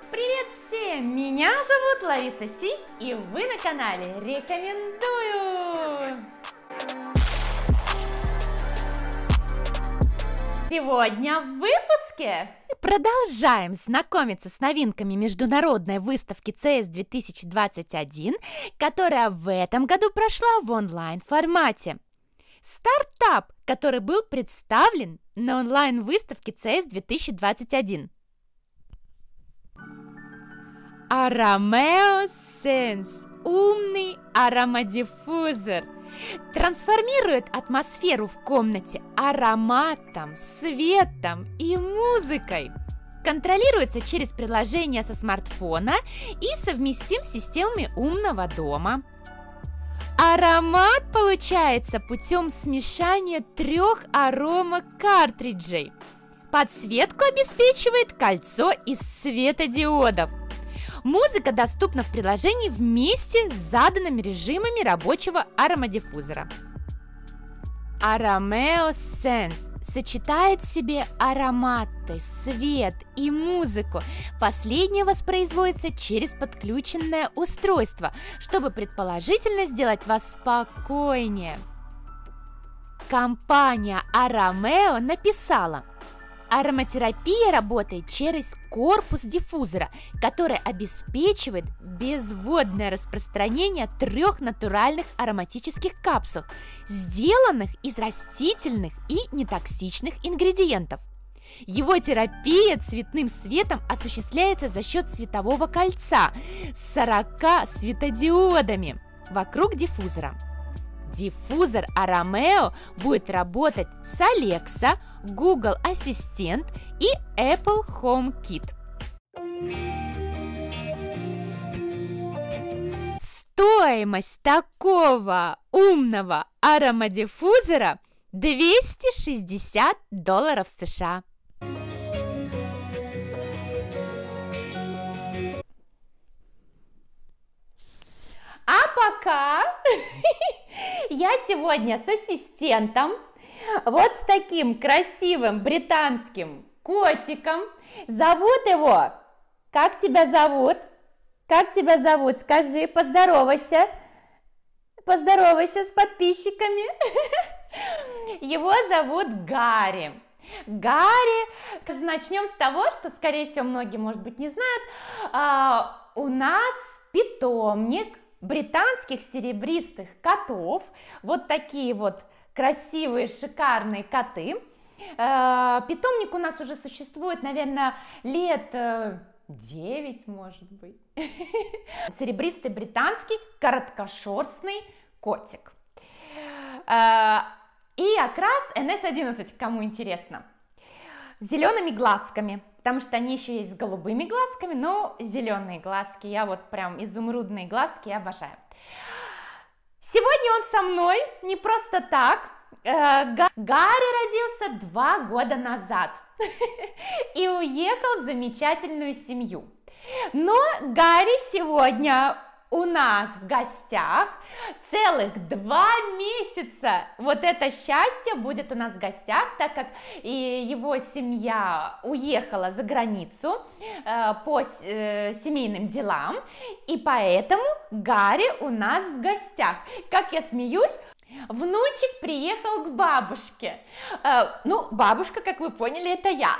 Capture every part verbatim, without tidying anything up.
Привет всем! Меня зовут Лариса Си, и вы на канале Рекомендую! Сегодня в выпуске продолжаем знакомиться с новинками международной выставки си эс две тысячи двадцать один, которая в этом году прошла в онлайн-формате. Стартап, который был представлен на онлайн-выставке си эс две тысячи двадцать один. Arameo Sense – умный аромадиффузор. Трансформирует атмосферу в комнате ароматом, светом и музыкой. Контролируется через приложение со смартфона и совместим с системами умного дома. Аромат получается путем смешания трех аромакартриджей. Подсветку обеспечивает кольцо из светодиодов. Музыка доступна в приложении вместе с заданными режимами рабочего аромадиффузора. Arameo Sense сочетает в себе ароматы, свет и музыку. Последнее воспроизводится через подключенное устройство, чтобы предположительно сделать вас спокойнее. Компания Arameo написала: ароматерапия работает через корпус диффузора, который обеспечивает безводное распространение трех натуральных ароматических капсул, сделанных из растительных и нетоксичных ингредиентов. Его терапия цветным светом осуществляется за счет светового кольца с сорока светодиодами вокруг диффузора. Диффузор Arameo будет работать с Alexa, Google Ассистент и Apple HomeKit. Стоимость такого умного аромадиффузора двести шестьдесят долларов США. А пока я сегодня с ассистентом, вот с таким красивым британским котиком. Зовут его, как тебя зовут? Как тебя зовут? Скажи, поздоровайся. Поздоровайся с подписчиками. Его зовут Гарри. Гарри, начнем с того, что, скорее всего, многие, может быть, не знают, а, у нас питомник британских серебристых котов, вот такие вот красивые, шикарные коты. Питомник у нас уже существует, наверное, лет девять, может быть. Серебристый британский короткошерстный котик. И окрас эн эс одиннадцать, кому интересно. С зелеными глазками, потому что они еще есть с голубыми глазками, но зеленые глазки, я вот прям изумрудные глазки обожаю. Сегодня он со мной не просто так. Гарри родился два года назад и уехал в замечательную семью. Но Гарри сегодня у нас в гостях целых два месяца. Вот это счастье будет у нас в гостях, так как и его семья уехала за границу э, по э, семейным делам, и поэтому Гарри у нас в гостях. Как я смеюсь, внучек приехал к бабушке. Э, ну, бабушка, как вы поняли, это я.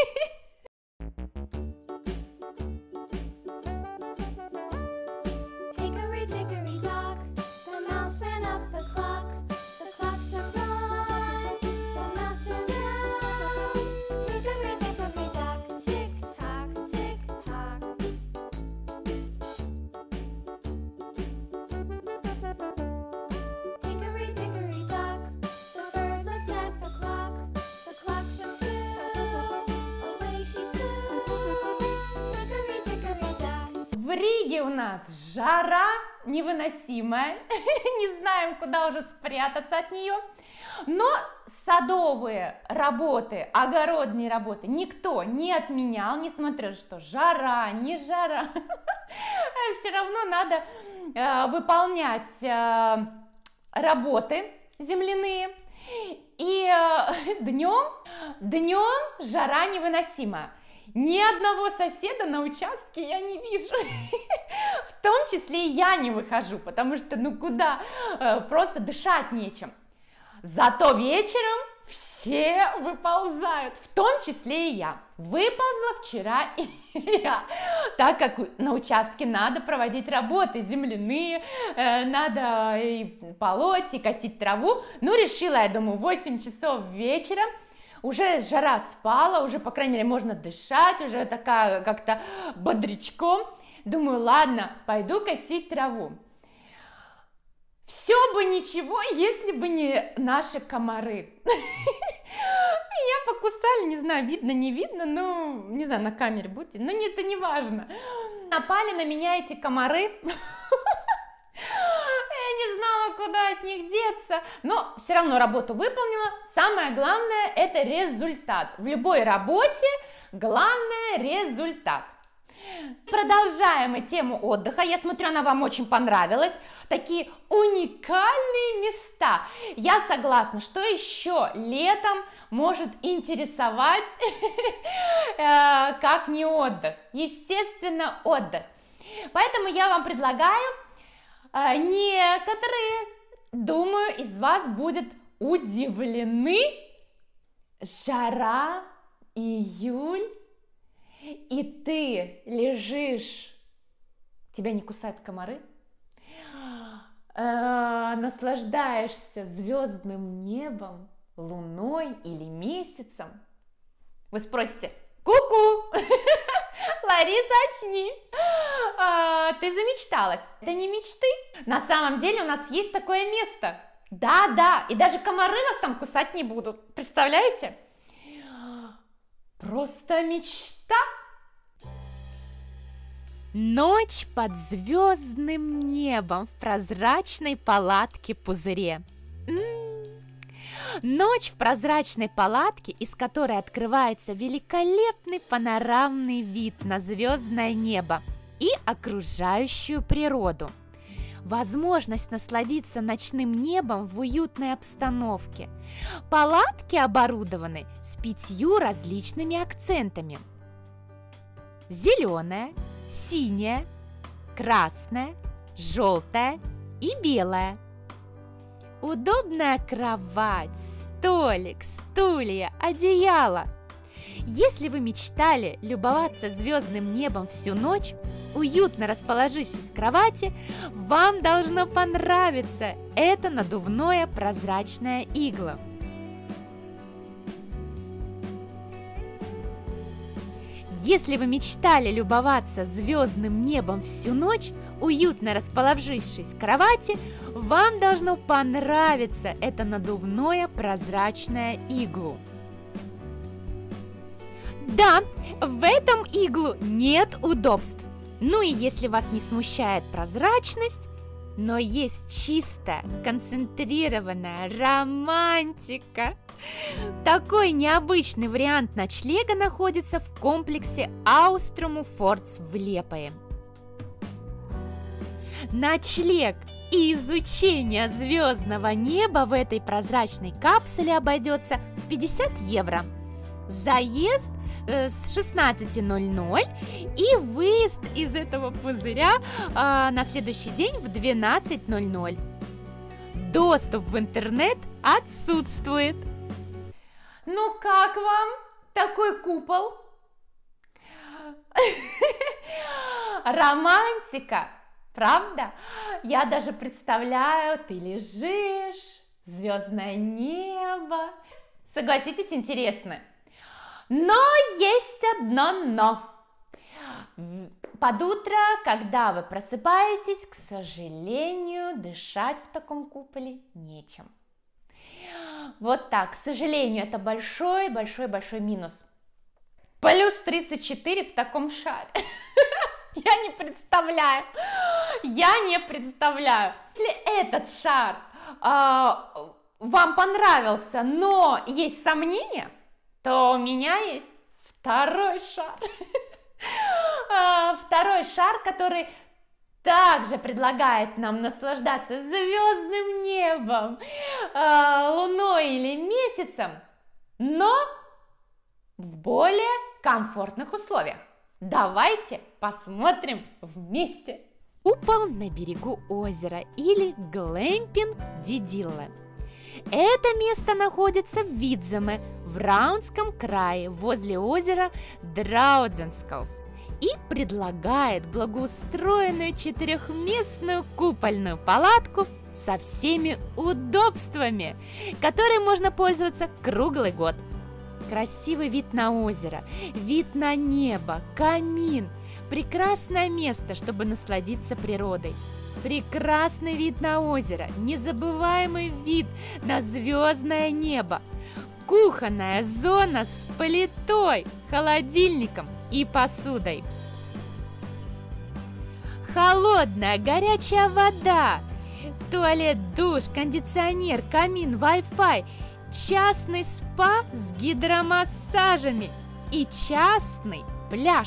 В Риге у нас жара невыносимая, не знаем, куда уже спрятаться от нее, но садовые работы, огородные работы никто не отменял, несмотря что жара, не жара, все равно надо э, выполнять э, работы земляные, и э, днем, днем жара невыносимая. Ни одного соседа на участке я не вижу. В том числе и я не выхожу, потому что ну куда, просто дышать нечем. Зато вечером все выползают, в том числе и я. Выползла вчера и я, так как на участке надо проводить работы земляные, э, надо и полоть, и косить траву. Ну, решила, я думаю, в восемь часов вечера, уже жара спала, уже, по крайней мере, можно дышать, уже такая как-то бодрячком. Думаю, ладно, пойду косить траву. Все бы ничего, если бы не наши комары. Меня покусали, не знаю, видно, не видно, ну, не знаю, на камере будьте, но это не важно. Напали на меня эти комары. Я не знала, куда от них деться, но все равно работу выполнила. Самое главное – это результат. В любой работе главное – результат. Продолжаем тему отдыха. Я смотрю, она вам очень понравилась. Такие уникальные места. Я согласна, что еще летом может интересовать, как не отдых. Естественно, отдых. Поэтому я вам предлагаю некоторые, думаю, из вас будут удивлены. Жара, июль. И ты лежишь, тебя не кусают комары, э, наслаждаешься звездным небом, луной или месяцем. Вы спросите, ку-ку, Лариса, очнись, а, ты замечталась. Это не мечты. На самом деле у нас есть такое место. Да-да, и даже комары вас там кусать не будут. Представляете? Просто мечта. Ночь под звездным небом в прозрачной палатке-пузыре. М-м-м. Ночь в прозрачной палатке, из которой открывается великолепный панорамный вид на звездное небо и окружающую природу. Возможность насладиться ночным небом в уютной обстановке. Палатки оборудованы с пятью различными акцентами. Зеленая, синяя, красная, желтая и белая. Удобная кровать, столик, стулья, одеяло. Если вы мечтали любоваться звездным небом всю ночь, уютно расположившись в кровати, вам должно понравиться это надувное прозрачное игло. Если вы мечтали любоваться звездным небом всю ночь, уютно расположившись в кровати, вам должно понравиться это надувное прозрачное иглу. Да, в этом иглу нет удобств. Ну и если вас не смущает прозрачность, но есть чистая, концентрированная романтика. Такой необычный вариант ночлега находится в комплексе Ауструму Фортс в Лепое. Ночлег и изучение звездного неба в этой прозрачной капсуле обойдется в пятьдесят евро. Заезд с шестнадцати ноль-ноль и выезд из этого пузыря а, на следующий день в двенадцать ноль-ноль. Доступ в интернет отсутствует. Ну как вам такой купол? Романтика, правда? Я даже представляю, ты лежишь, звездное небо. Согласитесь, интересно. Но есть одно но. Под утро, когда вы просыпаетесь, к сожалению, дышать в таком куполе нечем. Вот так, к сожалению, это большой-большой-большой минус. Плюс тридцать четыре в таком шаре. Я не представляю. Я не представляю. Если этот шар э, вам понравился, но есть сомнения, то у меня есть второй шар. Второй шар, который также предлагает нам наслаждаться звездным небом, луной или месяцем, но в более комфортных условиях. Давайте посмотрим вместе. Купол на берегу озера или глэмпинг Дидилла. Это место находится в Видземе, в Раунском крае, возле озера Драудзенскалс, и предлагает благоустроенную четырехместную купольную палатку со всеми удобствами, которой можно пользоваться круглый год. Красивый вид на озеро, вид на небо, камин. Прекрасное место, чтобы насладиться природой. Прекрасный вид на озеро, незабываемый вид на звездное небо. Кухонная зона с плитой, холодильником и посудой. Холодная горячая вода, туалет, душ, кондиционер, камин, Wi-Fi, частный спа с гидромассажами и частный пляж.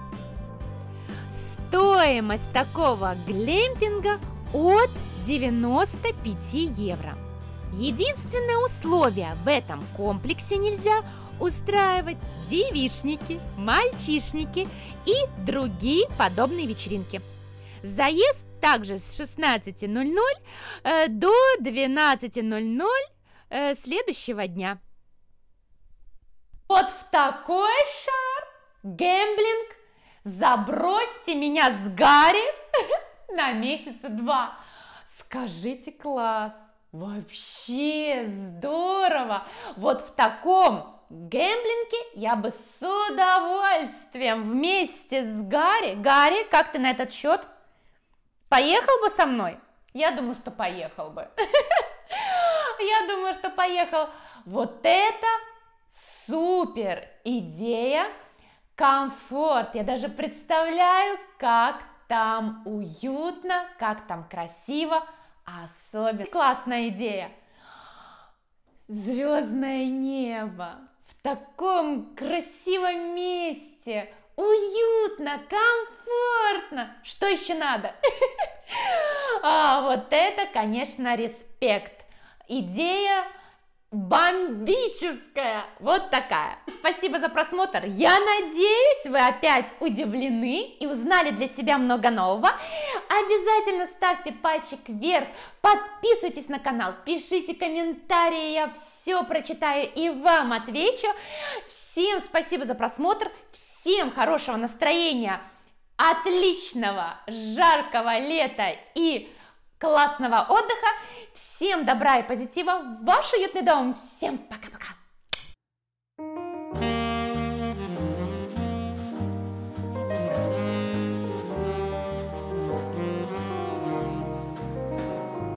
Стоимость такого глэмпинга от девяноста пяти евро. Единственное условие: в этом комплексе нельзя устраивать девичники, мальчишники и другие подобные вечеринки. Заезд также с шестнадцати ноль-ноль э, до двенадцати ноль-ноль э, следующего дня. Вот в такой шар гэмблинг забросьте меня с Гарри на месяца два. Скажите, класс, вообще здорово. Вот в таком гэмблинге я бы с удовольствием вместе с Гарри. Гарри, как ты на этот счет? Поехал бы со мной? Я думаю, что поехал бы. Я думаю, что поехал. Вот это супер идея. Комфорт. Я даже представляю, как там уютно, как там красиво. Особенно классная идея. Звездное небо в таком красивом месте. Уютно, комфортно. Что еще надо? А вот это, конечно, респект. Идея бомбическая, вот такая. Спасибо за просмотр. Я надеюсь, вы опять удивлены и узнали для себя много нового. Обязательно ставьте пальчик вверх, подписывайтесь на канал, пишите комментарии, я все прочитаю и вам отвечу. Всем спасибо за просмотр, всем хорошего настроения, отличного жаркого лета и классного отдыха. Всем добра и позитива в ваш уютный дом. Всем пока-пока.